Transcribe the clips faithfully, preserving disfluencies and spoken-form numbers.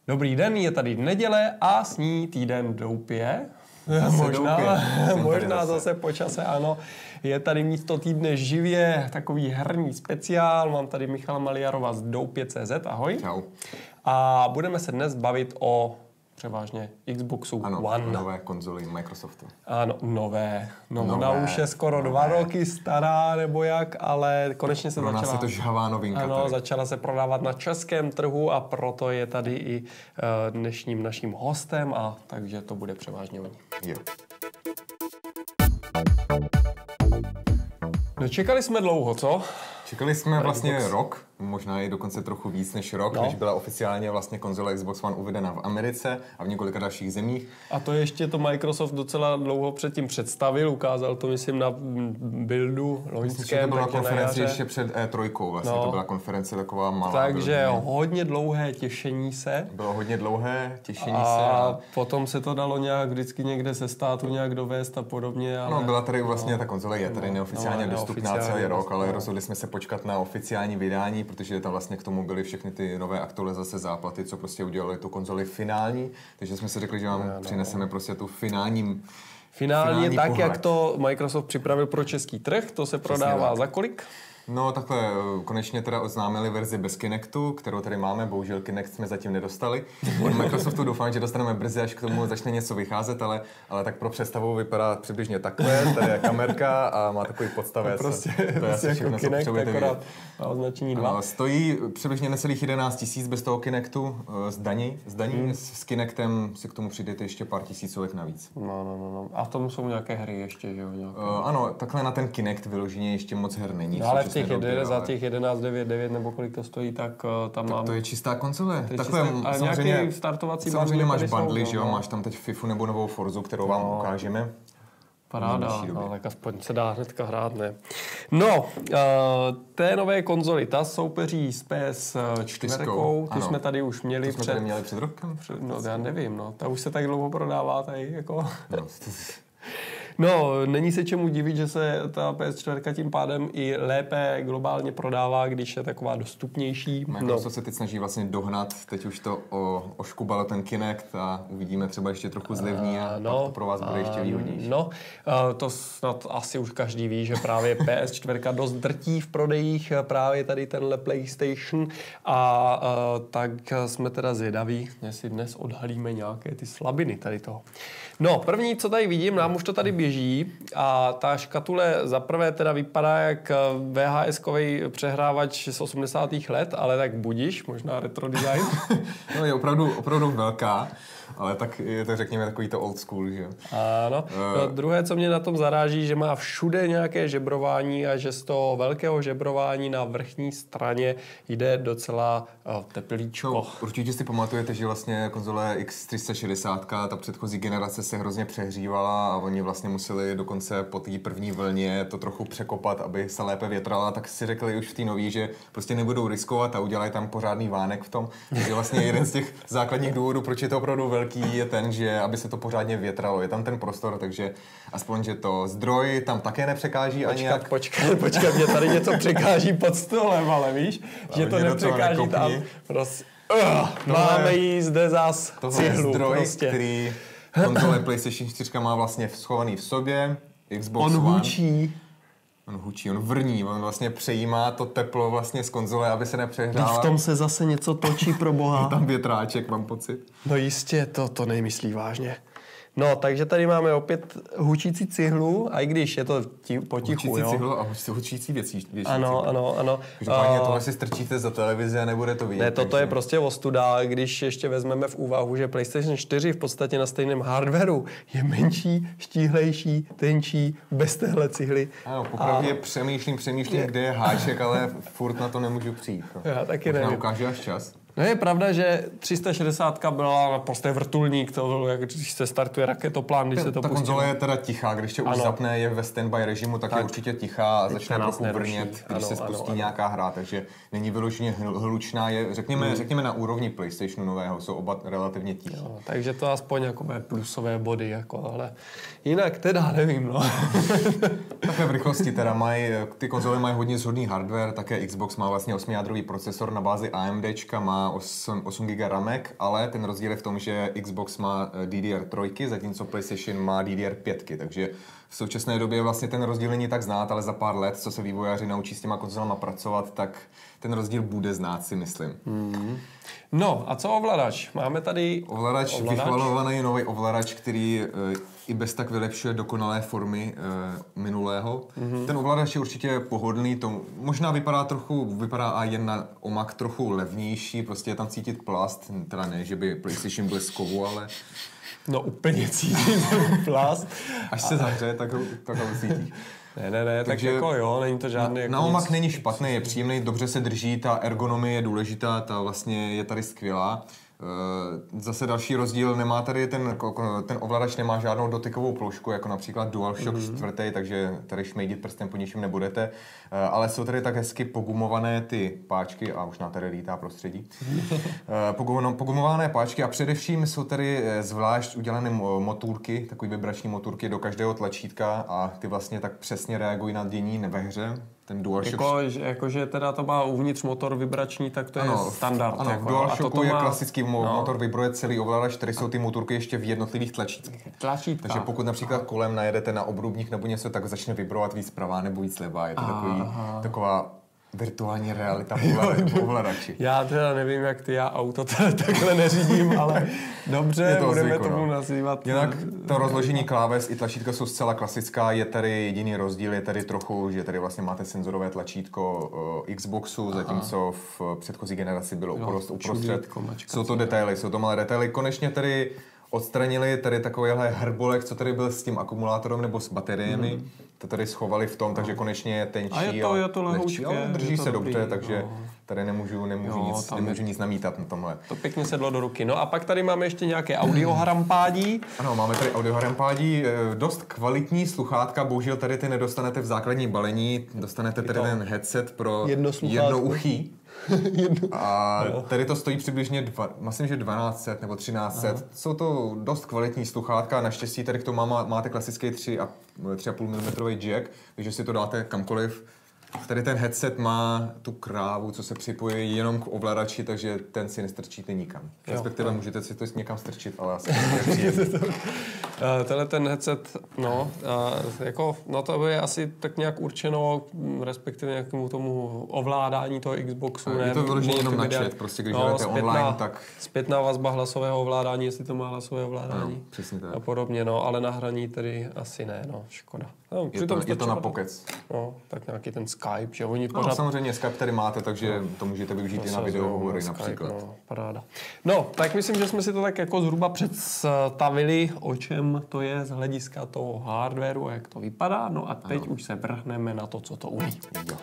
Dobrý den, je tady neděle a s ní týden doupě. Možná, možná zase po čase, ano. Je tady místo týdne živě takový herní speciál. Mám tady Michala Maliarova z doupě tečka cé zet. Ahoj. Čau. A budeme se dnes bavit o převážně Xboxu ano, One. Nové konzoli Microsoftu. Ano, nové. No, nové, ona už je skoro nové. dva roky stará, nebo jak, ale konečně se Pro začala... nás je to žhavá novinka. Ano, tady. začala se prodávat na českém trhu a proto je tady i uh, dnešním naším hostem, a takže to bude převážně o ní. Jo. No, čekali jsme dlouho, co? Čekali jsme vlastně Xbox. rok, možná i dokonce trochu víc než rok, No. než byla oficiálně vlastně konzole Xbox One uvedena v Americe a v několika dalších zemích. A to ještě to Microsoft docela dlouho předtím představil, ukázal to, myslím, na buildu Myslím, že to loňském. byla takže na konference jaře. ještě před E tři, vlastně No. to byla konference taková malá. Takže bylo, hodně dlouhé těšení se. bylo hodně dlouhé těšení A se. A... potom se to dalo nějak vždycky někde se státu nějak dovést a podobně. Ale... No, byla tady vlastně, no. ta konzole je tady No, neoficiálně no, dostupná neoficiálně, celý rok, ale no. rozhodli jsme se počkat na oficiální vydání, protože tam vlastně k tomu byly všechny ty nové aktualizace, záplaty, co prostě udělali tu konzoli finální, takže jsme si řekli, že vám no, no. přineseme prostě tu finální Finálně finální tak, pohled. jak to Microsoft připravil pro český trh, to se prodává tak. za kolik? No takhle, konečně teda oznámili verzi bez Kinectu, kterou tady máme, bohužel Kinect jsme zatím nedostali. Od Microsoftu doufám, že dostaneme brzy, až k tomu začne něco vycházet, ale, ale tak pro představu vypadá přibližně takhle, tady je kamerka a má takový podstavec. Prostě, to je prostě asi jako všechno, co Kinect, potřebujete akorát vidět. na označení dva. Ano, stojí přibližně necelých jedenáct tisíc bez toho Kinectu z daní. Z daní hmm. s Kinectem si k tomu přijdete ještě pár tisícovek navíc. No, no, no, no. A v tom jsou nějaké hry ještě, že jo? Nějaké... Uh, ano, takhle na ten Kinect vyloženě ještě moc her není. No, ale v těch době, jede, ale... za těch jedenáct devět devět nebo kolik to stojí, tak uh, tam tak mám... to je čistá konzole. To je Takhle, čistá, ale samozřejmě, nějaký startovací samozřejmě máš tady jsou, bundly, že jo? no. Máš tam teď FIFU nebo novou Forzu, kterou vám No. ukážeme. Paráda, no, tak aspoň se dá hnedka hrát, ne? No, uh, té nové konzoli, ta soupeří s P S čtyři, tu ano. jsme tady už měli To jsme před... tady měli před rokem? před no, já nevím, no, ta už se tak dlouho prodává tady, jako... No, No, není se čemu divit, že se ta P S čtyři tím pádem i lépe globálně prodává, když je taková dostupnější. Microsoft No. se teď snaží vlastně dohnat, teď už to o, oškubalo ten Kinect a uvidíme třeba ještě trochu zlevní a no, pak to pro vás bude ještě výhodnější. No, to snad asi už každý ví, že právě P S čtyři dost drtí v prodejích právě tady tenhle PlayStation a, a tak jsme teda zvědaví, jestli dnes odhalíme nějaké ty slabiny tady toho. No, první, co tady vidím, nám už to tady běží a ta škatule zaprvé teda vypadá jak V H S-kový přehrávač z osmdesátých let, ale tak budiš, možná retro design. No, je opravdu, opravdu velká, ale tak je to, řekněme, takový to old school, že jo. Ano. No, druhé, co mě na tom zaráží, že má všude nějaké žebrování a že z toho velkého žebrování na vrchní straně jde docela uh, teplíčko. No, určitě si pamatujete, že vlastně konzole X tři sta šedesát, ta předchozí generace se hrozně přehřívala a oni vlastně museli dokonce po té první vlně to trochu překopat, aby se lépe větrala, tak si řekli už v té nový, že prostě nebudou riskovat a udělají tam pořádný vánek v tom. Takže vlastně jeden z těch základních důvodů, proč je to opravdu velký, je ten, že aby se to pořádně větralo. Je tam ten prostor, takže aspoň, že to zdroj tam také nepřekáží ani jak. Počkat, počkat, mě tady něco překáží pod stolem, ale víš, a že to nepřekáží tam. Prostě, uh, máme jí zde zas cihlu. Je zdroj, prostě. který konzole PlayStation čtyři má vlastně schovaný v sobě. Xbox On One. hučí. On hučí, on vrní, on vlastně přejímá to teplo vlastně z konzole, aby se nepřehrála. V tom se zase něco točí, pro boha. Je tam větráček, mám pocit. No jistě, to, to nemyslí vážně. No, takže tady máme opět hučící cihlu, a i když je to tí, potichu, hučící jo. cihlu a hučící věcí. věcí Ano, cihlu. ano, ano. Každopádně Uh, tohle si strčíte za televizi a nebude to vidět. Ne, toto takže... je prostě ostuda, když ještě vezmeme v úvahu, že PlayStation čtyři v podstatě na stejném hardwareu je menší, štíhlejší, tenčí, bez téhle cihly. Ano, popravdě a... přemýšlím, přemýšlím, kde je háček, ale furt na to nemůžu přijít. No. Já taky Možná nevím. ukáže až čas. No je pravda, že tři sta šedesát byla prostě vrtulník, to bylo, jak když se startuje raketoplán, když se to Ta pustí. konzole je teda tichá, když tě už Ano. zapne, je ve standby režimu, tak, tak je určitě tichá a začne nás trochu neruší. vrnět, když Ano, se ano, spustí ano. nějaká hra, takže není vyloženě hl- hlučná, je, řekněme, hmm. řekněme na úrovni PlayStationu nového, jsou oba relativně tichý. No, takže to aspoň jako plusové body, jako, ale jinak teda nevím, no. Takhle v rychlosti teda mají, ty konzole mají hodně shodný hardware, také Xbox má vlastně osmijádrový procesor na bázi AMDčka, má má osm giga ramek, ale ten rozdíl je v tom, že Xbox má D D R tři, zatímco PlayStation má D D R pět, takže v současné době vlastně ten rozdíl není tak znát, ale za pár let, co se vývojáři naučí s těma konzolama pracovat, tak ten rozdíl bude znát, si myslím. Mm. No a co ovladač? Máme tady ovladač, ovladač? vychvalovaný nový ovladač, který e, i bez tak vylepšuje dokonalé formy e, minulého. Mm-hmm. Ten ovladač je určitě pohodlný, to možná vypadá trochu, vypadá a jen na omak trochu levnější, prostě je tam cítit plast, teda ne, že by PlayStation byl z kovu, ale... No úplně cítit ten plast. Až se zahře, tak ho, tak ho cítíš. Ne, ne, ne, takže tak jako jo, není to žádný... Jako na omak není špatný, je příjemný, dobře se drží, ta ergonomie je důležitá, ta vlastně je tady skvělá. Zase další rozdíl, nemá tady ten, ten ovladač nemá žádnou dotykovou plošku, jako například DualShock mm-hmm. čtvrtý, takže tady šmejdit prstem po ničem nebudete, ale jsou tady tak hezky pogumované ty páčky a už na tady lítá prostředí. Pogumované páčky a především jsou tady zvlášť udělané motůrky, takový vibrační motůrky do každého tlačítka a ty vlastně tak přesně reagují na dění ve hře. Ten DualShock... Jako, jakože teda to má uvnitř motor vibrační, tak to ano, je standard. Ano, jako, v DualShocku je má... klasický no. motor, vibruje celý ovladač, tady jsou ty motorky ještě v jednotlivých tlačítkách. Tlačítka. Takže pokud například kolem najedete na obrubník nebo něco, tak začne vibrovat víc pravá nebo víc levá. Je to takový, taková virtuální realita v ovladači. Já teda nevím, jak ty, já auto teda takhle neřídím, ale dobře, to budeme zvyku, tomu no. nazývat. Jinak to rozložení kláves i tlačítka jsou zcela klasická, je tady jediný rozdíl, je tady trochu, že tady vlastně máte senzorové tlačítko uh, Xboxu, Aha. zatímco v předchozí generaci bylo no, uprostřed. Jsou to detaily, jsou to malé detaily. Konečně tady odstranili tady takovýhle hrbolek, co tady byl s tím akumulátorem nebo s bateriemi. Hmm. To tady schovali v tom, takže konečně je tenčí a, je to, je to lehoučké, ale drží to se dobrý, dobře, takže no. tady nemůžu, nemůžu, jo, nic, nemůžu je... nic namítat na tomhle. To pěkně sedlo do ruky. No a pak tady máme ještě nějaké audioharampádí. Ano, máme tady audioharampádí, dost kvalitní sluchátka, bohužel tady ty nedostanete v základní balení, dostanete tady ten headset pro jedno, jedno uchí. A tady to stojí přibližně, dva, myslím, že dvanáct set nebo třináct set. Aha. Jsou to dost kvalitní sluchátka, naštěstí tady k tomu má, máte klasický tři a půl milimetrový jack, takže si to dáte kamkoliv. Tady ten headset má tu krávu, co se připojí jenom k ovladači, takže ten si nestrčíte nikam. Respektive můžete si to někam strčit, ale asi uh, Tenhle ten headset, no, uh, jako, no to je asi tak nějak určeno, respektive nějakému tomu ovládání toho Xboxu. Je ne, to vyloženě jenom na chat, prostě když no, jdete online, tak... Zpětná vazba hlasového ovládání, jestli to má hlasové ovládání. No, přesně tak. A podobně, no, ale na hraní tedy asi ne, no, škoda. No, je, to, je to na pokec. No, tak nějaký ten Skype, že oni no, pořád... samozřejmě Skype tady máte, takže no, to můžete využít no, i na videohovory například. No, paráda. No, tak myslím, že jsme si to tak jako zhruba představili, o čem to je z hlediska toho hardwareu a jak to vypadá. No a teď ano. už se vrhneme na to, co to umí. Jo.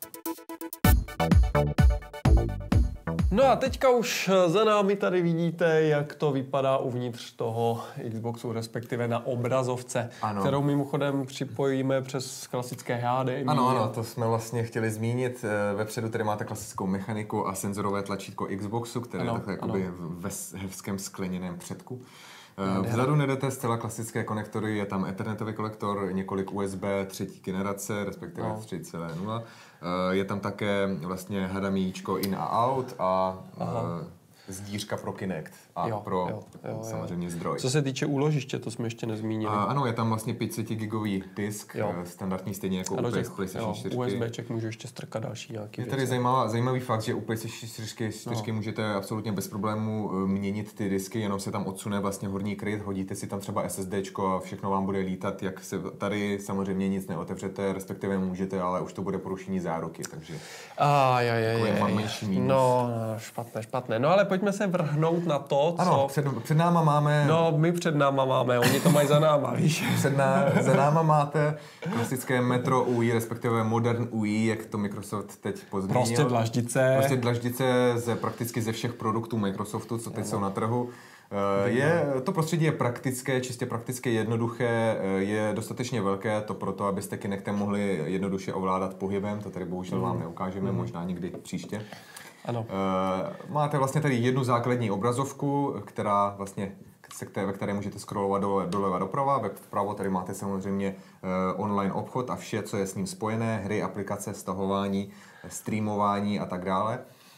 No a teďka už za námi tady vidíte, jak to vypadá uvnitř toho Xboxu, respektive na obrazovce, ano. kterou mimochodem připojíme přes klasické H D M I. Ano, ano, to jsme vlastně chtěli zmínit. Vepředu tady máte klasickou mechaniku a senzorové tlačítko Xboxu, které ano, je takhle jakoby ve hezkém skleněném předku. Vzadu nedete zcela klasické konektory, je tam ethernetový konektor, několik U S B třetí generace, respektive no. tři tečka nula. Je tam také vlastně H D M I in a out a Aha. zdířka pro Kinect a jo, pro jo, jo, samozřejmě jo. zdroj. Co se týče úložiště, to jsme ještě nezmínili. A, ano, je tam vlastně pět set gigový disk, jo. standardní stejně jako ano, u těch, PlayStation čtyři. USBček můžu ještě strkat další nějaký Je tady zajímavá, zajímavý fakt, že u PlayStation čtyři no. můžete absolutně bez problémů měnit ty disky, jenom se tam odsune vlastně horní kryt, hodíte si tam třeba SSDčko a všechno vám bude lítat, jak se tady samozřejmě nic neotevřete, respektive můžete, ale už to bude porušení záruky, takže a, je, je, je, je. menší mínus. No, no, špatné, špatné. No ale pojďme se vrhnout na to, co... Ano, před, před náma máme... No, my před náma máme, oni to mají za náma, víš. Před ná, za náma máte klasické Metro U I, respektive Modern U I, jak to Microsoft teď pozměnil. Prostě dlaždice. Prostě dlaždice ze, prakticky ze všech produktů Microsoftu, co teď ano. jsou na trhu. Je, to prostředí je praktické, čistě praktické, jednoduché, je dostatečně velké, to proto, abyste Kinectem mohli jednoduše ovládat pohybem, to tady bohužel mm. vám neukážeme, mm. možná někdy příště. Ano. Máte vlastně tady jednu základní obrazovku, která vlastně, se které, ve které můžete scrollovat dole, doleva doprava, vpravo tady máte samozřejmě online obchod a vše, co je s ním spojené, hry, aplikace, stahování, streamování a tak dále.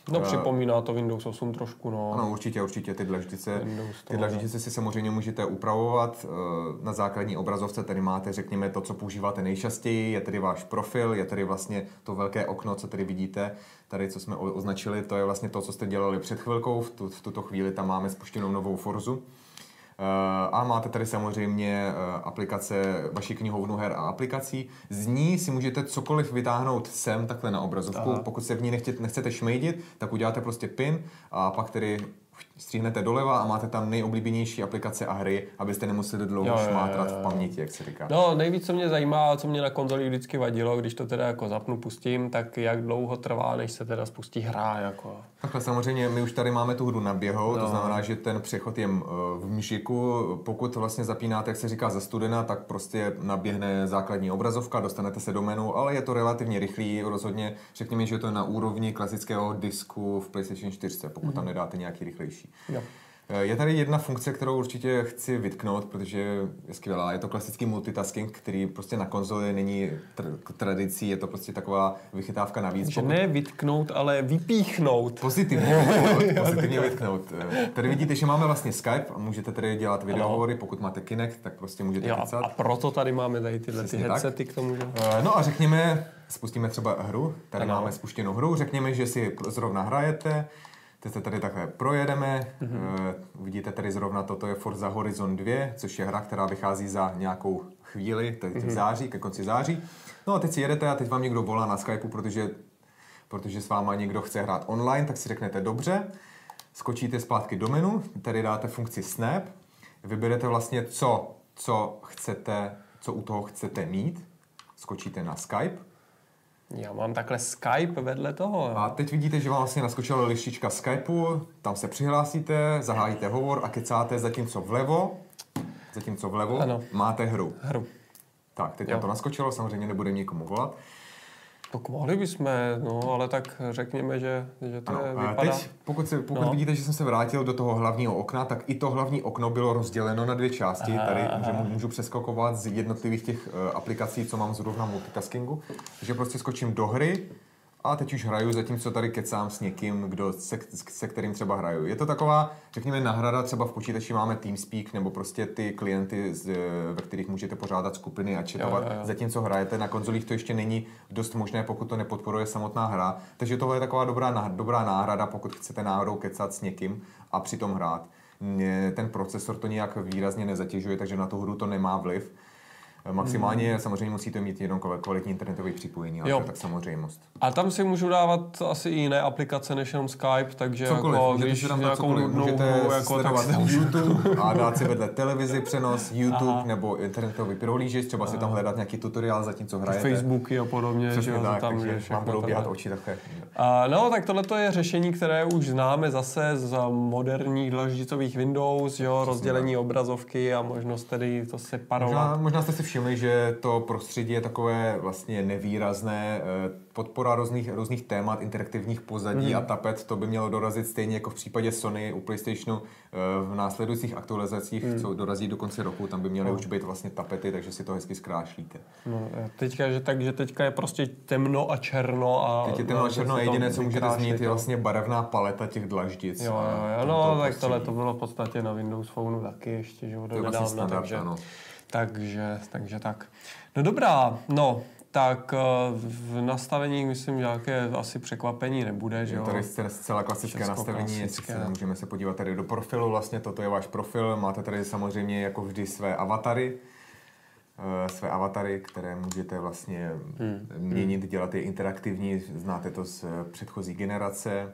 No připomíná to Windows osm trošku, no. Ano, určitě, určitě. Ty dlaždice, ty dlaždice si samozřejmě můžete upravovat. Na základní obrazovce tady máte, řekněme, to, co používáte nejčastěji, je tedy váš profil, je tedy vlastně to velké okno, co tady vidíte. Tady, co jsme označili, to je vlastně to, co jste dělali před chvilkou. V, tu, v tuto chvíli tam máme spuštěnou novou Forzu. A máte tady samozřejmě aplikace, vaši knihovnu her a aplikací. Z ní si můžete cokoliv vytáhnout sem, takhle na obrazovku. Aha. Pokud se v ní nechtěte, nechcete šmejdit, tak uděláte prostě pin a pak tedy stříhnete doleva a máte tam nejoblíbenější aplikace a hry, abyste nemuseli dlouho jo, šmátrat v paměti, jak se říká. No, nejvíc, co mě zajímá, co mě na konzoli vždycky vadilo, když to teda jako zapnu, pustím, tak jak dlouho trvá, než se teda spustí hra, jako. Takhle samozřejmě, my už tady máme tu hru naběhou, no. To znamená, že ten přechod je v mžiku. Pokud vlastně zapínáte, jak se říká, za studena, tak prostě naběhne základní obrazovka, dostanete se do menu, ale je to relativně rychlý, rozhodně řekněme, že to je na úrovni klasického disku v PlayStation čtyři, pokud mm-hmm. tam nedáte nějaký rychlejší. Jo. Je tady jedna funkce, kterou určitě chci vytknout, protože je skvělá. Je to klasický multitasking, který prostě na konzoli není tr- tradicí, je to prostě taková vychytávka navíc. Že ne vytknout, ale vypíchnout. Pozitivně vytknout. Pozitivně vytknout. Tady vidíte, že máme vlastně Skype a můžete tady dělat videohovory, pokud máte Kinect, tak prostě můžete jo, kecat. A proto tady máme tady tyhle ty headsety k tomu, že? No a řekněme, spustíme třeba hru, tady ano. máme spuštěnou hru, řekněme, že si zrovna hrajete. Teď se tady takhle projedeme, mm-hmm. uh, vidíte tady zrovna toto je Forza Horizon dva, což je hra, která vychází za nějakou chvíli, teď mm-hmm. v září, ke konci září. No a teď si jedete a teď vám někdo volá na Skypeu, protože, protože s váma někdo chce hrát online, tak si řeknete dobře, skočíte zpátky do menu, tady dáte funkci Snap, vyberete vlastně co, co chcete, co u toho chcete mít, skočíte na Skype. Já mám takhle Skype vedle toho. Jo. A teď vidíte, že vám vlastně naskočila lištička Skypeu, tam se přihlásíte, zahájíte hovor a kecáte, zatímco vlevo, zatímco vlevo ano. máte hru. Hru. Tak, teď to naskočilo, samozřejmě nebude nikomu volat. Tak mohli bychom, no, ale tak řekněme, že, že to ano, je, vypadá... Teď, pokud, se, pokud no. vidíte, že jsem se vrátil do toho hlavního okna, tak i to hlavní okno bylo rozděleno na dvě části. Aha, Tady aha. Můžu, můžu přeskakovat z jednotlivých těch uh, aplikací, co mám zrovna multitaskingu. Takže prostě skočím do hry a teď už hraju, zatímco tady kecám s někým, kdo se, se kterým třeba hraju. Je to taková, řekněme, náhrada, třeba v počítači máme TeamSpeak nebo prostě ty klienty, z, ve kterých můžete pořádat skupiny a chatovat, jo, jo, jo. zatímco hrajete. Na konzolích to ještě není dost možné, pokud to nepodporuje samotná hra. Takže tohle je taková dobrá, dobrá náhrada, pokud chcete náhodou kecat s někým a přitom hrát. Ten procesor to nějak výrazně nezatěžuje, takže na tu hru to nemá vliv. Maximálně hmm. samozřejmě musíte mít jenom kvalitní internetové připojení, ale to je tak samozřejmost. A tam si můžu dávat asi i jiné aplikace než jenom Skype, takže cokoliv, jako, můžete když si tam dát nějakou cokoliv. Můžete hru, jako sledovat YouTube a dát si vedle televizi přenos, YouTube Aha. nebo internetový prohlížeč, třeba si tam hledat nějaký tutoriál, zatímco hrajete. Facebooky a podobně. Přesně že tak, tam, takže že vám budou běhat oči takhle. A, no, tak tohle je řešení, které už známe zase z moderních dlaždicových Windows, jo, rozdělení tak. obrazovky a možnost tedy to separovat. Možná, možná jste si všimli, že to prostředí je takové vlastně nevýrazné. Podpora různých, různých témat, interaktivních pozadí mm. a tapet, to by mělo dorazit stejně jako v případě Sony u PlayStationu v následujících aktualizacích, mm. co dorazí do konce roku, tam by měly no. už být vlastně tapety, takže si to hezky zkrášlíte. No, teďka, že, takže teďka je prostě temno a černo. A teď je temno a černo a jediné, co můžete změnit, je vlastně barevná paleta těch dlaždic. Jo, jo, jo, no, tak tohle to bylo v podstatě na Windows Phoneu taky ještě, že to je vlastně standard, takže, ano. takže, takže tak. No dobrá, no, tak v nastavení myslím, že nějaké asi překvapení nebude, že jo? Tady je zcela klasické Česko nastavení, klasické. Se můžeme se podívat tady do profilu, vlastně toto je váš profil, máte tady samozřejmě jako vždy své avatary, své avatary, které můžete vlastně hmm. měnit, dělat je interaktivní, znáte to z předchozí generace.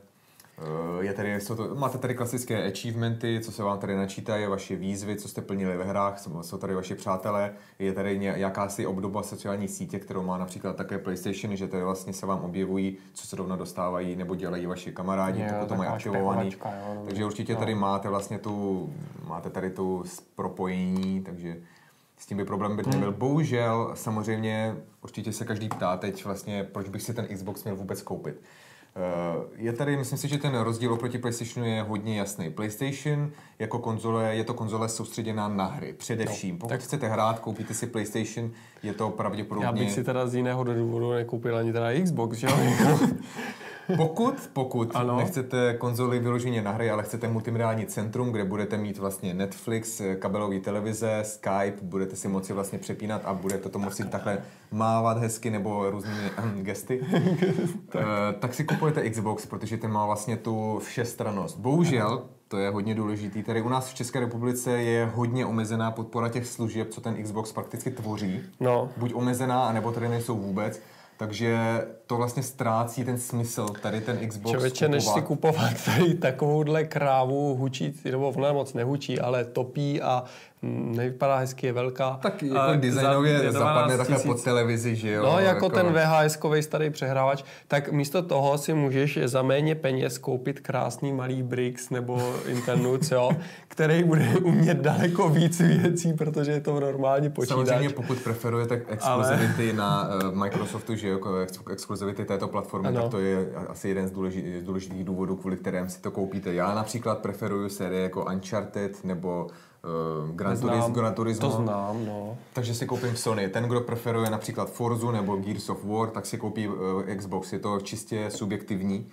Je tady, jsou to, máte tady klasické achievementy, co se vám tady načítají, vaše výzvy, co jste plnili ve hrách, jsou tady vaši přátelé, je tady jakási obdoba sociální sítě, kterou má například také PlayStation, že tady vlastně se vám objevují, co se rovna dostávají nebo dělají vaši kamarádi, pokud to mají aktivovaný. Jo, takže určitě tady máte vlastně tu, máte tady tu propojení, takže s tím by problém být nebyl. Bohužel, samozřejmě, určitě se každý ptá teď vlastně, proč bych si ten Xbox měl vůbec koupit. Je tady, myslím si, že ten rozdíl oproti PlayStationu je hodně jasný. PlayStation jako konzole, je to konzole soustředěná na hry, především. Pokud tak chcete hrát, koupíte si PlayStation, je to pravděpodobně... Já bych si teda z jiného důvodu nekoupil ani teda Xbox, že jo? Pokud, pokud ano. nechcete konzoli vyloženě na hry, ale chcete multimediální centrum, kde budete mít vlastně Netflix, kabelový televize, Skype, budete si moci vlastně přepínat a budete to moci takhle mávat hezky nebo různými gesty, tak. Uh, tak si kupujete Xbox, protože ten má vlastně tu všestrannost. Bohužel, to je hodně důležitý, tady u nás v České republice je hodně omezená podpora těch služeb, co ten Xbox prakticky tvoří. No. Buď omezená, anebo tady nejsou vůbec. Takže to vlastně ztrácí ten smysl, tady ten Xbox Člověče, než si kupovat tady takovouhle krávu hučí, nebo ona moc nehučí, ale topí a nevypadá hezky, je velká. Tak jako designově zapadne takhle pod televizi, že jo? No, jako, jako ten V H S-kovej starý přehrávač, tak místo toho si můžeš za méně peněz koupit krásný malý Brix nebo Internuc, jo, který bude umět daleko víc věcí, protože je to normálně počítač. Samozřejmě pokud preferujete exkluzivity ale... na uh, Microsoftu, že jako exkluzivity této platformy, ano. Tak to je asi jeden z důležitých, důležitých důvodů, kvůli kterém si to koupíte. Já například preferuju série jako Uncharted nebo Uh, Gran, Turismo, Gran Turismo. To znám, no. Takže si koupím Sony. Ten, kdo preferuje například Forzu nebo Gears of War, tak si koupí uh, Xbox. Je to čistě subjektivní.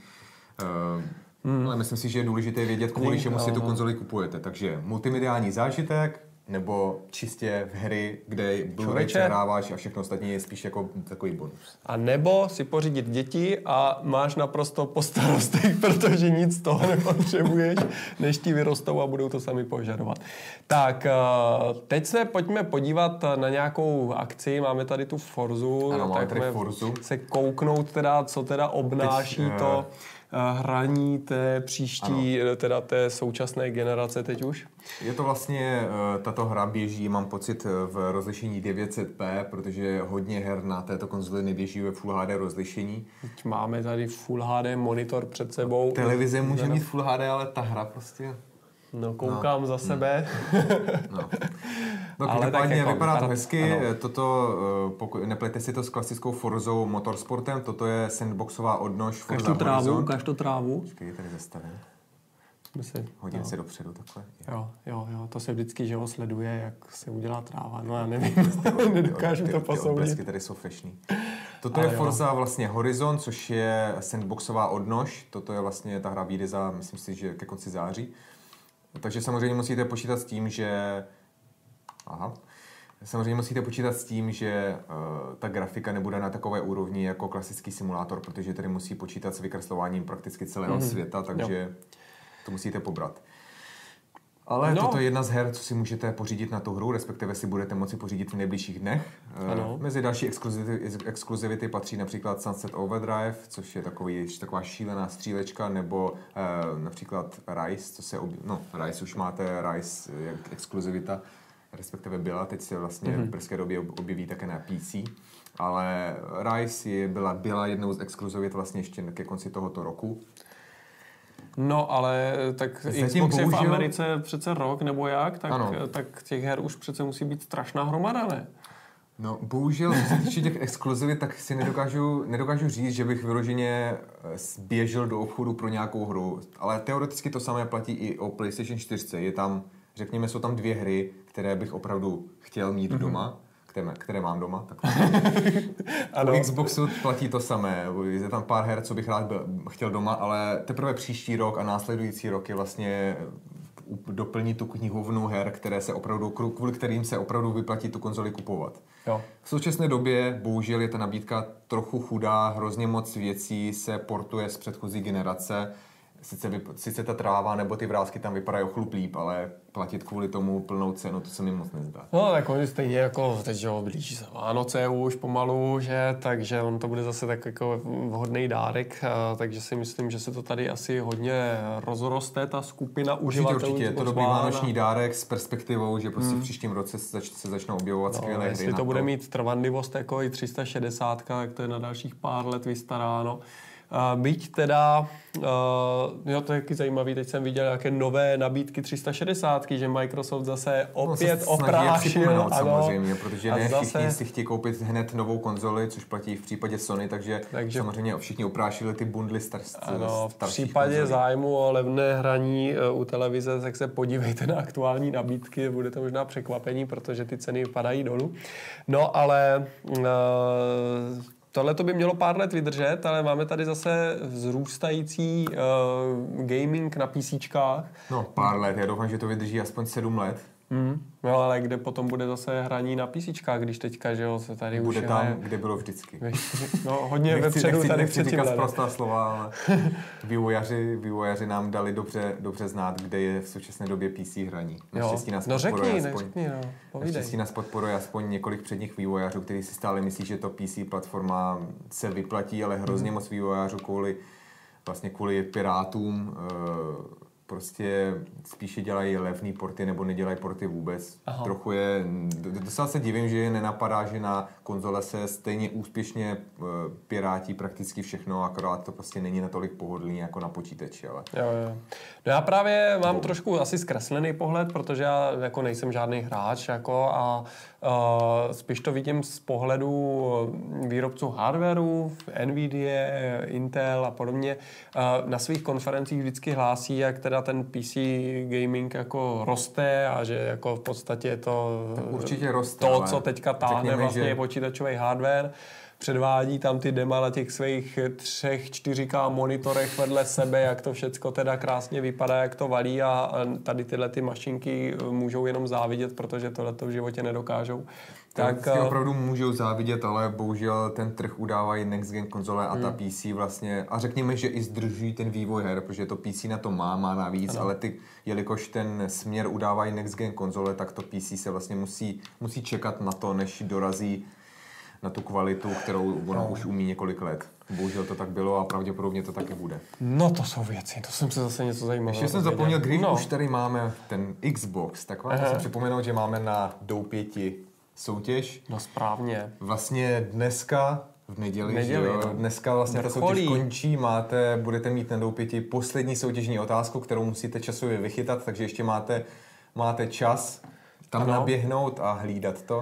Uh, hmm. Ale myslím si, že je důležité vědět, kvůli čemu si tu konzoli kupujete. Takže multimediální zážitek, nebo čistě v hry, kde Blu-ray přehráváš a všechno ostatní je spíš jako takový bonus. A nebo si pořídit děti a máš naprosto po starostech, protože nic z toho nepotřebuješ, než ti vyrostou a budou to sami požadovat. Tak, teď se pojďme podívat na nějakou akci. Máme tady tu Forzu. Ano, máme tady Forzu. Se kouknout teda, co teda obnáší teď, to hraní té příští, ano. teda té současné generace teď už? Je to vlastně, tato hra běží, mám pocit, v rozlišení devět set p, protože hodně her na této konzoli neběží ve Full H D rozlišení. Teď máme tady Full H D monitor před sebou. Televize může mít Full H D, ale ta hra prostě... No, koukám no. za sebe. No. No, každopádně jako, vypadá to hezky. Ano. Toto, pokud neplete si to s klasickou Forzou Motorsportem, toto je sandboxová odnož Forza Horizon. Kaž tu trávu, kaž tu trávu. Počkej, je tady zastaven. Si, Hodím no. si dopředu takhle. Jo, jo, jo, to se vždycky, že ho sleduje, jak se udělá tráva. No já nevím, nedokážu ty, to posoudit. Ty tady jsou fešný. Toto ale je Forza jo. vlastně Horizon, což je sandboxová odnož. Toto je vlastně, ta hra vyjde za, myslím si, že ke konci září. Takže samozřejmě musíte počítat s tím, že... Aha. Samozřejmě musíte počítat s tím, že uh, ta grafika nebude na takové úrovni jako klasický simulátor, protože tady musí počítat s vykreslováním prakticky celého mm. světa, takže jo. to musíte pobrat. Ale no. toto je jedna z her, co si můžete pořídit na tu hru, respektive si budete moci pořídit v nejbližších dnech. Uh, mezi další exkluzivity, exkluzivity patří například Sunset Overdrive, což je takový, taková šílená střílečka, nebo uh, například Rise, co se objeví, no Rise už máte, Rise jak exkluzivita, respektive byla, teď se vlastně mm-hmm. v brzké době objeví také na P C, ale Rise je, byla, byla jednou z exkluzivit vlastně ještě ke konci tohoto roku. No, ale tak Zatím Xbox bohužel... je v Americe přece rok, nebo jak, tak, tak těch her už přece musí být strašná hromada, ne? No, bohužel, co se týče těch exkluzivit, tak si nedokážu, nedokážu říct, že bych vyloženě běžel do obchodu pro nějakou hru, ale teoreticky to samé platí i o PlayStation čtyři. Je tam, řekněme, jsou tam dvě hry, které bych opravdu chtěl mít mm-hmm. doma, které, které mám doma. U Xboxu platí to samé. Je tam pár her, co bych rád byl, chtěl doma, ale teprve příští rok a následující rok je vlastně doplní tu knihovnu her, které se opravdu, kvůli kterým se opravdu vyplatí tu konzoli kupovat. Jo. V současné době bohužel je ta nabídka trochu chudá, hrozně moc věcí se portuje z předchozí generace. Sice, vyp- sice ta tráva nebo ty vrásky tam vypadají o chlup líp, ale platit kvůli tomu plnou cenu, to se mi moc nezdá. No tak oni stejně jako teď, že ho blíží se Vánoce už pomalu, že, takže on to bude zase tak jako vhodný dárek, takže si myslím, že se to tady asi hodně rozroste, ta skupina uživatelů. Určitě, určitě, je to dobrý vánoční dárek s perspektivou, že prostě hmm. v příštím roce se, zač- se začnou objevovat no, skvělé hry. Jestli to bude mít trvanlivost jako i tři sta šedesát, tak to je na dalších pár let vystaráno. Uh, byť teda, uh, jo, to je taky zajímavý, teď jsem viděl nějaké nové nabídky tři sta šedesát, že Microsoft zase opět no, oprášil. Ano, samozřejmě, protože ne zase... všichni si chtějí koupit hned novou konzoli, což platí v případě Sony, takže, takže... samozřejmě všichni oprášili ty bundly star, ano, v případě konzolí. Zájmu o levné hraní uh, u televize, tak se podívejte na aktuální nabídky, bude to možná překvapení, protože ty ceny padají dolů. No ale... Uh, tohle to by mělo pár let vydržet, ale máme tady zase vzrůstající uh, gaming na PCčkách. No, pár let, já doufám, že to vydrží aspoň sedm let. Mm. No ale kde potom bude zase hraní na PCčkách, když teďka, že jo, se tady bude už tam, je... kde bylo vždycky. No hodně nechci, vepředu nechci, tady nechci předtím. říkat prostá slova, ale vývojaři, vývojaři nám dali dobře, dobře znát, kde je v současné době P C hraní. Naštěstí nás no řekni, aspoň, řekni, no, povídej. Naštěstí nás podporuje aspoň několik předních vývojářů, kteří si stále myslí, že to P C platforma se vyplatí, ale hrozně hmm. moc vývojářů kvůli, vlastně kvůli pirátům uh, prostě spíše dělají levný porty nebo nedělají porty vůbec. Aha. Trochu je, docela se divím, že je nenapadá, že na konzole se stejně úspěšně uh, pirátí prakticky všechno, akorát to prostě není natolik pohodlný jako na počítači. Ale... Jo, jo. No já právě mám no. trošku asi zkreslený pohled, protože já jako nejsem žádný hráč jako a uh, spíš to vidím z pohledu výrobců hardwareu, Nvidia, Intel a podobně. Uh, na svých konferencích vždycky hlásí, jak teda ten P C gaming jako roste a že jako v podstatě to, určitě roste, to co teďka táhne řekněme, vlastně že... je počítačový hardware. Předvádí tam ty dema na těch svých třech, čtyři ká monitorech vedle sebe, jak to všecko teda krásně vypadá, jak to valí a tady tyhle ty mašinky můžou jenom závidět, protože tohleto v životě nedokážou. Tak uh, opravdu můžou závidět, ale bohužel ten trh udávají next gen konzole a hmm. ta P C vlastně, a řekněme, že i zdržují ten vývoj her, protože to P C na to má, má navíc, ano. ale ty, jelikož ten směr udávají next gen konzole, tak to P C se vlastně musí, musí čekat na to, než dorazí na tu kvalitu, kterou ono no. už umí několik let. Bohužel to tak bylo a pravděpodobně to taky bude. No to jsou věci, to jsem se zase něco zajímavého. Ještě jsem zapomněl, když no. už tady máme ten Xbox, tak vám musím připomenout, že máme na Doupěti soutěž. No správně. Vlastně dneska, v neděli, neděli jo, no. dneska vlastně ta soutěž končí, máte, budete mít na Doupěti poslední soutěžní otázku, kterou musíte časově vychytat, takže ještě máte, máte čas tam ano. naběhnout a hlídat to.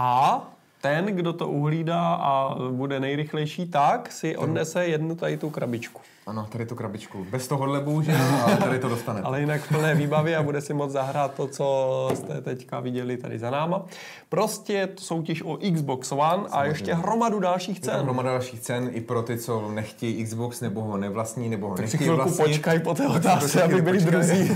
A ten, kdo to uhlídá a bude nejrychlejší, tak si odnese jednu tady tu krabičku. Ano, tady tu krabičku. Bez tohohle bohužel, ale tady to dostanete. Ale jinak v plné výbavě a bude si moc zahrát to, co jste teďka viděli tady za náma. Prostě soutěž o Xbox One Samozřejmě. A ještě hromadu dalších cen. Hromadu dalších cen i pro ty, co nechtějí Xbox, nebo ho nevlastní, nebo ho tak nechtějí vlastnit. Tak si počkaj po té otázce, aby byli druzí.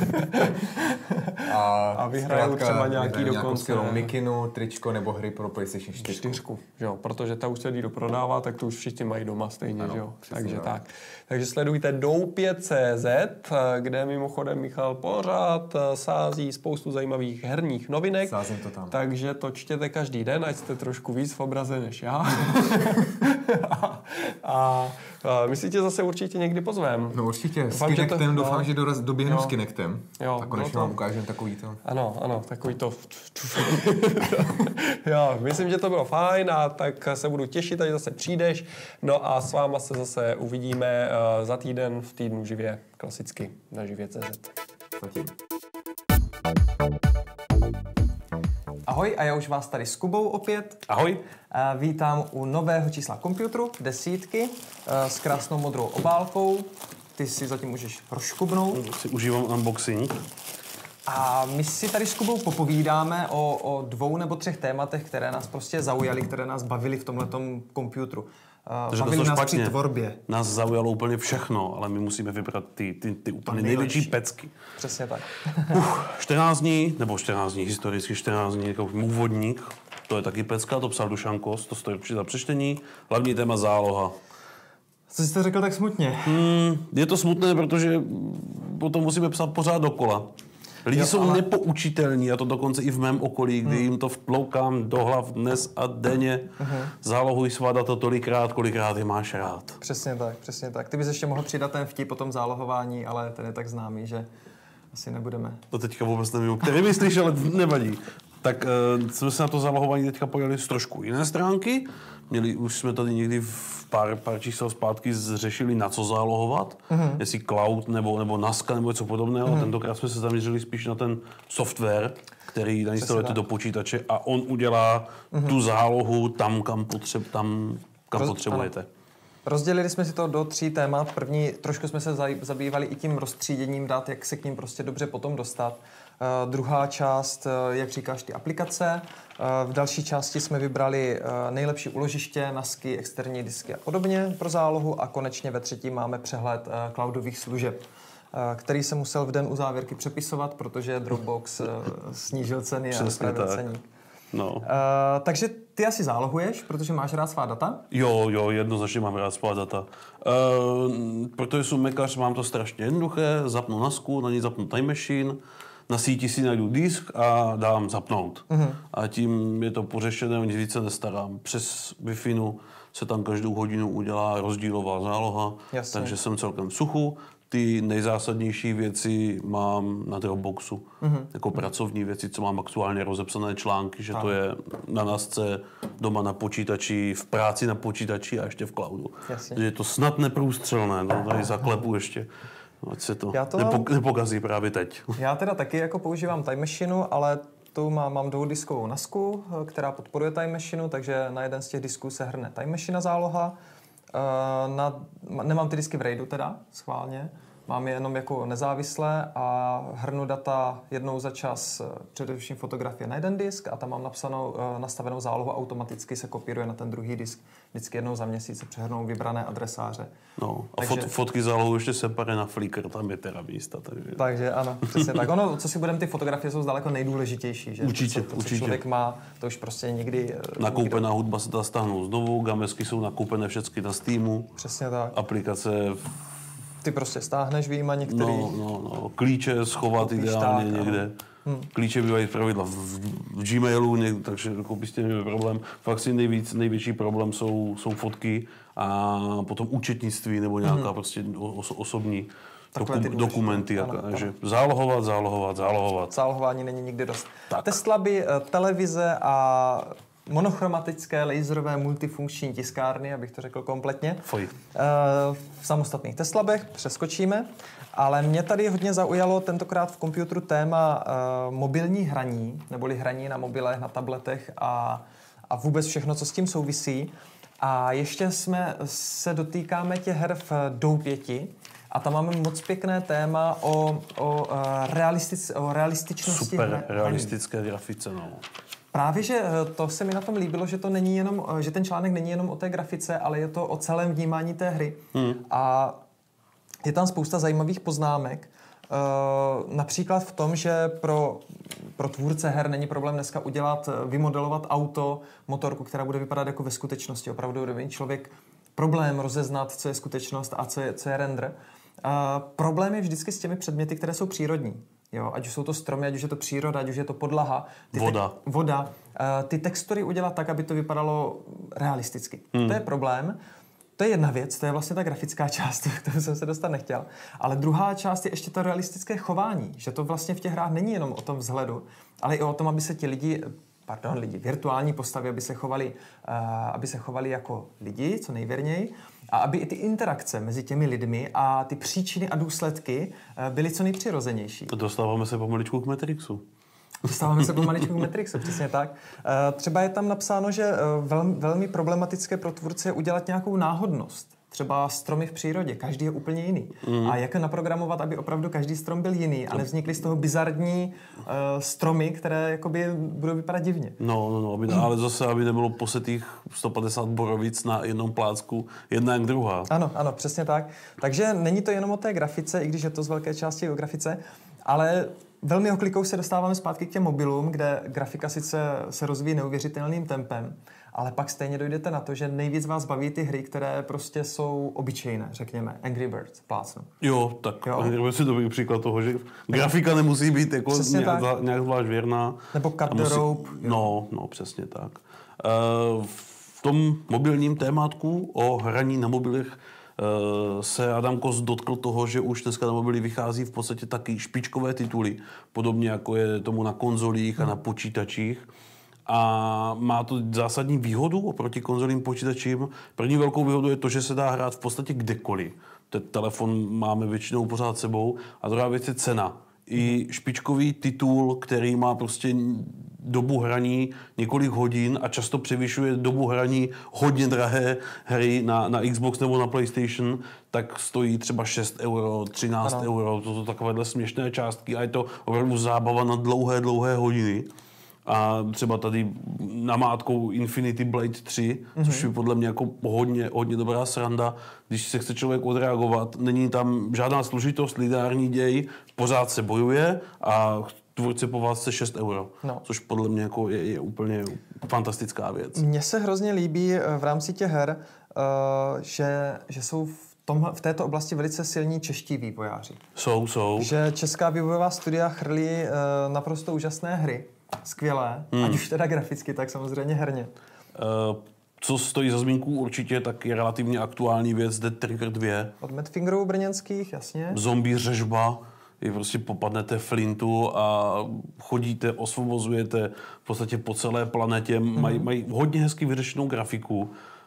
a, a vyhrajou třeba nějaký dokonce. mikinu, tričko nebo hry pro PlayStation čtyři. čtyřku, jo, protože ta už se jde prodává, tak to už všichni mají doma stejně, ano, jo. Takže tak. tak. Takže sledujte doupě tečka cé zet, kde mimochodem Michal pořád sází spoustu zajímavých herních novinek. Sázím to tam. Takže to čtěte každý den, ať jste trošku víc v obraze než já. a, a, a my si tě zase určitě někdy pozvem. No určitě. S Kinectem doufám, no, že doraz, doběhnu s Kinectem. Jo, a konečně vám ukážem takový to. Ano, ano, takový to. Jo, myslím, že to bylo fajn a tak se budu těšit, až zase přijdeš. No a s váma se zase uvidíme uh, za týden v týdnu živě, klasicky na živě tečka cé zet. Zatím. Ahoj, a já už vás tady s Kubou opět. Ahoj. Uh, vítám u nového čísla Computeru, desítky, uh, s krásnou modrou obálkou. Ty si zatím můžeš rozškubnout. Si užívám unboxing. A my si tady s Kubou popovídáme o, o dvou nebo třech tématech, které nás prostě zaujaly, které nás bavily v tomhletom computeru. Uh, bavily nás při tvorbě. Nás zaujalo úplně všechno, ale my musíme vybrat ty, ty, ty úplně největší pecky. Přesně tak. Uf, čtrnáct dní, nebo čtrnáct dní, historicky čtrnáct dní, jako úvodník. To je taky pecka, to psal Dušan Kos, to stojí určitě za přečtení. Hlavní téma záloha. Co jsi to řekl tak smutně? Hmm, je to smutné, protože potom musíme psát pořád dokola. Lidi jo, jsou ale... nepoučitelní, a to dokonce i v mém okolí, kdy hmm. jim to vtloukám do hlav dnes a denně. Uh-huh. Zálohuj svá data tolikrát, kolikrát je máš rád. Přesně tak, přesně tak. Ty bys ještě mohl přidat ten vtip o tom zálohování, ale ten je tak známý, že asi nebudeme. To teďka vůbec nevím, který myslíš, ale nevadí. Tak uh, jsme se na to zálohování teďka pojeli z trošku jiné stránky. Měli, už jsme tady někdy v pár, pár čísel zpátky zřešili, na co zálohovat. Uh-huh. Jestli cloud nebo, nebo naska nebo něco podobného. Uh-huh. Tentokrát jsme se zaměřili spíš na ten software, který nainstalujete do počítače a on udělá uh-huh. tu zálohu tam, kam, potřeb, tam, kam Roz, potřebujete. Ano. Rozdělili jsme si to do tří témat. První, trošku jsme se zabývali i tím rozstříděním dat, jak se k ním prostě dobře potom dostat. Uh, druhá část, uh, jak říkáš, ty aplikace. Uh, v další části jsme vybrali uh, nejlepší uložiště, nasky, externí disky a podobně pro zálohu a konečně ve třetí máme přehled uh, cloudových služeb, uh, který se musel v den u závěrky přepisovat, protože Dropbox uh, snížil ceny a spravil ceník. No. Uh, takže ty asi zálohuješ, protože máš rád svá data? Jo, jo, jednoznačně mám rád svá data. Uh, protože jsem mekař, mám to strašně jednoduché, zapnu nasku, na ní zapnu Time Machine, na síti si najdu disk a dám zapnout. Uh-huh. A tím je to pořešené, o nic více nestarám. Přes Wi-Fi se tam každou hodinu udělá rozdílová záloha, Jasně. takže jsem celkem suchu. Ty nejzásadnější věci mám na Dropboxu. Mm-hmm. Jako pracovní věci, co mám aktuálně rozepsané články, že Aha. to je na nasce, doma na počítači, v práci na počítači a ještě v cloudu. Jasně. Je to snad neprůstřelné, no, tady zaklepu ještě. Ať se to, to nepo, mám... nepokazí právě teď. Já teda taky jako používám Time Machine, ale tu mám, mám dvoudiskovou nasku, která podporuje Time Machine, takže na jeden z těch disků se hrne Time Machine záloha. Uh, na, nemám ty disky v RAIDu teda, schválně. Mám je jenom jako nezávislé a hrnu data jednou za čas, především fotografie na jeden disk a tam mám napsanou, uh, nastavenou zálohu, automaticky se kopíruje na ten druhý disk. Vždycky jednou za měsíc se přehrnou vybrané adresáře. No, a takže, fot, fotky zálohu ještě separe na Flickr, tam je teda místa. Takže, takže ano, přesně tak. Ono, co si budeme, ty fotografie jsou zdaleko nejdůležitější. Že? Určitě, to, co, určitě. Co člověk má, to už prostě někdy... Nakoupená nikdo... hudba se dá stáhnout znovu, gamesky jsou nakoupené všechny na Steamu. Přesně tak. Aplikace... Ty prostě stáhneš výjima některý... No, no, no. Klíče schovat ideálně tak, někde. Hmm. Klíče bývají pravidla v, v Gmailu, někde, takže koupíš s tím problém. Fakt si nejvíc, největší problém jsou, jsou fotky a potom účetnictví nebo nějaká hmm. prostě os, osobní doku, dokumenty. Ano, jak, ano. Že zálohovat, zálohovat, zálohovat. Zálohování není nikdy dost. Tak. Teslaby, televize a... monochromatické laserové multifunkční tiskárny, abych to řekl kompletně. Foj. V samostatných Teslabech přeskočíme, ale mě tady hodně zaujalo tentokrát v Computeru téma uh, mobilní hraní, neboli hraní na mobilech, na tabletech a, a vůbec všechno, co s tím souvisí. A ještě jsme se dotýkáme těch her v doupěti a tam máme moc pěkné téma o, o, uh, realistic, o realističnosti. Super, hraní. Realistické grafice, no. Právě, že to se mi na tom líbilo, že to není jenom, že ten článek není jenom o té grafice, ale je to o celém vnímání té hry. Hmm. A je tam spousta zajímavých poznámek. Uh, například v tom, že pro, pro tvůrce her není problém dneska udělat, vymodelovat auto, motorku, která bude vypadat jako ve skutečnosti. Opravdu bude mít člověk problém rozeznat, co je skutečnost a co je, co je render. Uh, problém je vždycky s těmi předměty, které jsou přírodní. Jo, ať už jsou to stromy, ať už je to příroda, ať už je to podlaha. Ty voda. Te- voda. Uh, ty textury udělat tak, aby to vypadalo realisticky. Hmm. To je problém. To je jedna věc, to je vlastně ta grafická část, k tomu jsem se dostat nechtěl. Ale druhá část je ještě to realistické chování. Že to vlastně v těch hrách není jenom o tom vzhledu, ale i o tom, aby se ti lidi, pardon, lidi, virtuální postavy, aby se chovali, uh, aby se chovali jako lidi, co nejvěrněji. A aby i ty interakce mezi těmi lidmi a ty příčiny a důsledky byly co nejpřirozenější. Dostáváme se pomaličku k Matrixu. Dostáváme se pomaličku k Matrixu, přesně tak. Třeba je tam napsáno, že velmi, velmi problematické pro tvůrce je udělat nějakou náhodnost. Třeba stromy v přírodě, každý je úplně jiný. Mm. A jak naprogramovat, aby opravdu každý strom byl jiný a nevznikly z toho bizarní uh, stromy, které jakoby budou vypadat divně. No, no, no, aby, ale zase, aby nebylo posetých sto padesát borovic na jednom plácku, jedna jak druhá. Ano, ano, přesně tak. Takže není to jenom o té grafice, i když je to z velké části o grafice, ale velmi oklikou se dostáváme zpátky k těm mobilům, kde grafika sice se rozvíjí neuvěřitelným tempem, ale pak stejně dojdete na to, že nejvíc vás baví ty hry, které prostě jsou obyčejné, řekněme. Angry Birds, plácnu. Jo, tak jo. Angry Birds je dobrý příklad toho, že grafika nemusí být jako nějak, nějak zvlášť věrná. Nebo Cut the musí... Rope. No, no, přesně tak. Uh, v tom mobilním témátku o hraní na mobilech uh, se Adam Kos dotkl toho, že už dneska na mobily vychází v podstatě taky špičkové tituly, podobně jako je tomu na konzolích hmm. a na počítačích. A má to zásadní výhodu oproti konzolím počítačím. První velkou výhodu je to, že se dá hrát v podstatě kdekoliv. Ten telefon máme většinou pořád sebou. A druhá věc je cena. I špičkový titul, který má prostě dobu hraní několik hodin a často převyšuje dobu hraní hodně drahé hry na, na Xbox nebo na PlayStation, tak stojí třeba šest euro, třináct ano. euro, to jsou takovéhle směšné částky a je to opravdu zábava na dlouhé, dlouhé hodiny. A třeba tady namátkou Infinity Blade tři, mm-hmm. což je podle mě jako hodně, hodně dobrá sranda, když se chce člověk odreagovat, není tam žádná složitost, lineární děj, pořád se bojuje a tvůrce po válce šest euro, no. což podle mě jako je, je úplně fantastická věc. Mně se hrozně líbí v rámci těch her, uh, že, že jsou v, tom, v této oblasti velice silní čeští vývojáři. Jsou, jsou. Že česká vývojová studia chrlí uh, naprosto úžasné hry. Skvělé, hmm. ať už teda graficky, tak samozřejmě herně. Uh, co stojí za zmínku určitě, tak je relativně aktuální věc Dead Trigger dva. Od Mad Fingerů brněnských, jasně. Zombie řežba, je prostě popadnete flintu a chodíte, osvobozujete v podstatě po celé planetě. Hmm. Mají, mají hodně hezky vyřešenou grafiku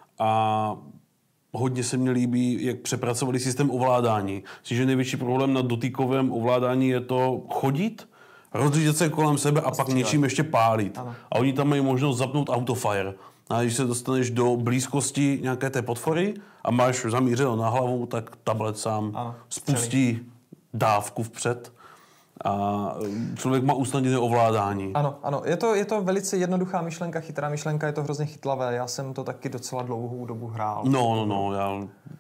a hodně se mně líbí, jak přepracovali systém ovládání. Myslím, že největší problém na dotykovém ovládání je to chodit, rozlížet se kolem sebe a, a pak něčím ještě pálit. Ano. A oni tam mají možnost zapnout autofire. A když se dostaneš do blízkosti nějaké té potvory a máš zamířeno na hlavu, tak tablet sám ano, spustí celý. dávku vpřed a člověk má usnadněné ovládání. Ano, ano. Je to, je to velice jednoduchá myšlenka, chytrá myšlenka, je to hrozně chytlavé. Já jsem to taky docela dlouhou dobu hrál. No, no, no. Já,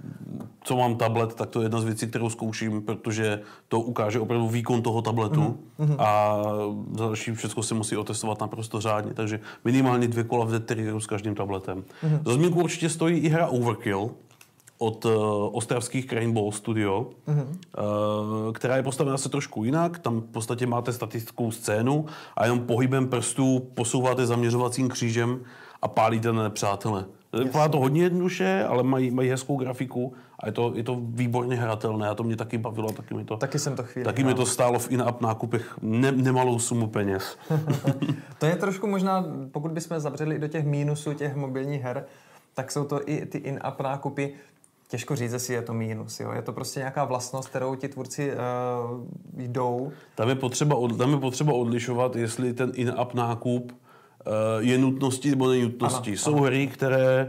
co mám tablet, tak to je jedna z věcí, kterou zkouším, protože to ukáže opravdu výkon toho tabletu mm-hmm. a za další všechno se musí otestovat naprosto řádně. Takže minimálně dvě kola v Dead Triggeru s každým tabletem. Mm-hmm. Za zmínku určitě stojí i hra Overkill od uh, ostravských Crane Ball Studio, mm-hmm. uh, která je postavena se trošku jinak. Tam v podstatě máte statickou scénu a jenom pohybem prstů posouváte zaměřovacím křížem a pálíte na nepřátele. Vypadá to hodně jednoduše, ale mají, mají hezkou grafiku a je to, je to výborně hratelné. A to mě taky bavilo, taky mi to, taky jsem to chvíli taky mi to stálo v in-app nákupech ne, nemalou sumu peněz. To je trošku možná, pokud bychom zabředli do těch mínusů těch mobilních her, tak jsou to i ty in-app nákupy. Těžko říct, jestli je to mínus. Jo? Je to prostě nějaká vlastnost, kterou ti tvůrci uh, jdou. Tam je, potřeba od, tam je potřeba odlišovat, jestli ten in-app nákup uh, je nutností nebo nenutností. Ano, Jsou ano. hry, které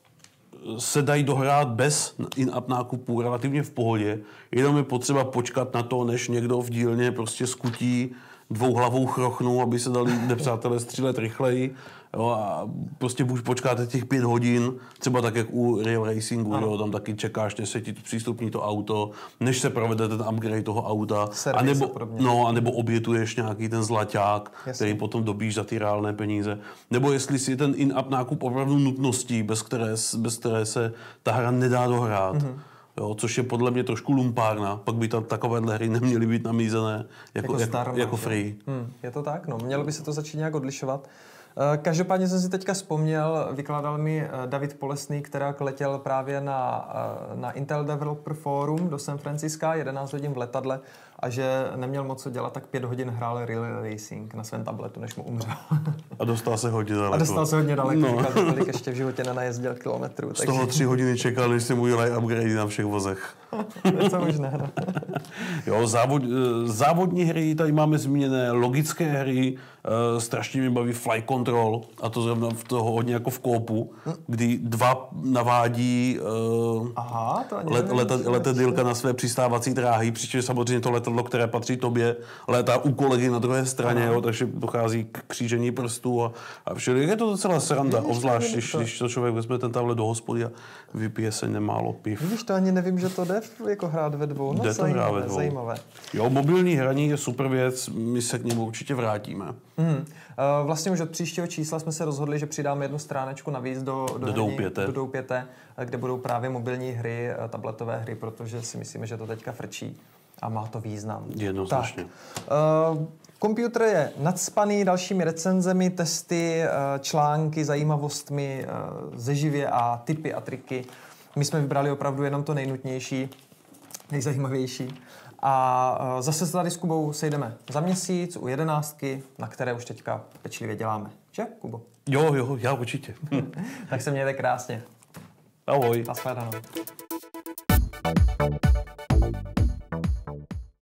se dají dohrát bez in-app nákupu relativně v pohodě. Jenom je potřeba počkat na to, než někdo v dílně prostě skutí dvouhlavou chrochnu, aby se dali nepřátelé střílet rychleji. Jo, a prostě buď počkáte těch pět hodin, třeba tak jak u Real Racingu, jo, tam taky čekáš, než se ti přístupní to auto, než se provede ten upgrade toho auta, a nebo, no, a nebo obětuješ nějaký ten zlaťák, Jasně. který potom dobíš za ty reálné peníze. Nebo jestli si ten in-app nákup opravdu nutností, bez které, bez které se ta hra nedá dohrát. Mm-hmm. Jo, což je podle mě trošku lumpárna, pak by tam takovéhle hry neměly být namízené jako, jako, jako, jako free. Hmm, je to tak, no. Mělo by se to začít nějak odlišovat. Každopádně jsem si teďka vzpomněl, vykládal mi David Polesný, který letěl právě na, na Intel Developer Forum do San Francisca, jedenáct hodin v letadle, a že neměl moc co dělat, tak pět hodin hrál Real Racing na svém tabletu, než mu umřel. A dostal se hodně daleko. A dostal se hodně daleko, no. Říkal, že tolik ještě v životě nenajezdil kilometrů. Z toho tři hodiny čekal, než se mu udělají upgrade na všech vozech. Je to možné, no. Jo, závod, závodní hry, tady máme zmíněné logické hry, uh, strašně mě baví Flight Control, a to zrovna v toho hodně jako v kópu, hm. kdy dva navádí uh, Aha, to ani let, let, letadýlka na své přistávací dráhy, přičemž samozřejmě to letadlo, které patří tobě, létá u kolegy na druhé straně, jo, takže dochází k křížení prstů a, a všude. Je to docela sranda, obzvlášť, když, když to člověk vezme ten tablet do hospody a vypije se nemálo piv. Vidíš, to ani nevím, že to jde jako hrát ve dvou. No, jde to hrát ve dvou. Zajímavé. Jo, mobilní hraní je super věc, my se k němu určitě vrátíme. Hmm. Vlastně už od příštího čísla jsme se rozhodli, že přidáme jednu stránečku navíc do, do, do Doupěte. do Doupěte, kde budou právě mobilní hry, tabletové hry, protože si myslíme, že to teďka frčí a má to význam. Jednoznačně. Uh, Komputer je nacpaný dalšími recenzemi, testy, články, zajímavostmi ze živě a tipy a triky. My jsme vybrali opravdu jenom to nejnutnější, nejzajímavější. A zase se tady s Kubou sejdeme za měsíc u jedenáctky, na které už teďka pečlivě děláme. Že, Kubo? Jo, jo, já určitě. Tak se mějte krásně. Ahoj. Nashledanou.